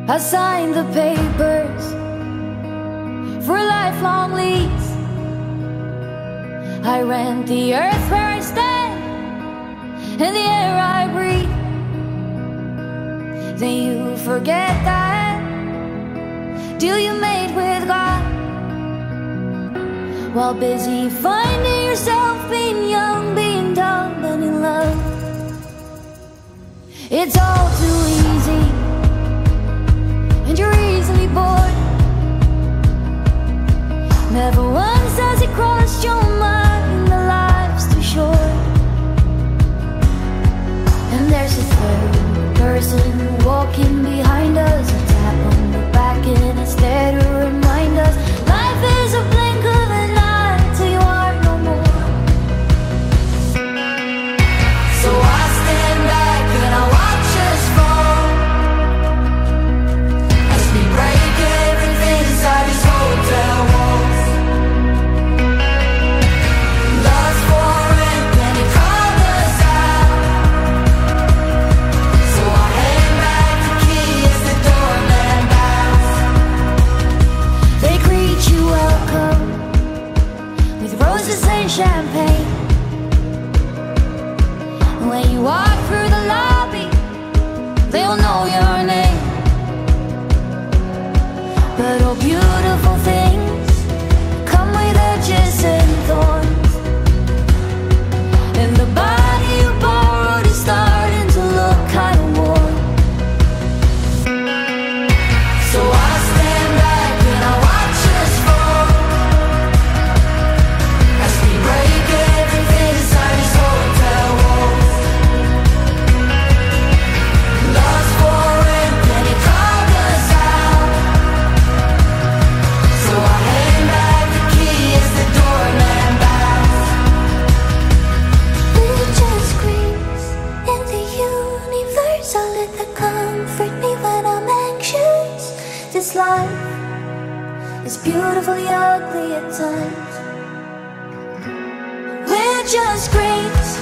I signed the papers for a lifelong lease. I rent the earth where I stand and the air I breathe. Then you forget that deal you made with God, while busy finding yourself being young, being dumb, and in love. It's all too easy, and you're easily bored. Never once has it crossed your mind that life's too short. And there's a third person walking behind us, a tap on the back and it's there to remind us life is a blink of an eye till you are no more. So I stand back and I watch us fall as we break everything inside these hotel walls. Lust for rent and it called us out, so I hand back the key as the doorman bows. They greet you welcome with roses and champagne. When you walk through the lobby, they'll know your name. But all beautiful things come with edges and thorns, and the body you borrowed is starting to look kind of worn. So I stand back and I watch us fall as we break everything inside these hotel walls. Lost for rent and it called us out, so I hand back the key as the doorman bows. We're just screams in the universe. I'll let that comfort me when I'm anxious. This life is beautifully ugly at times. We're just screams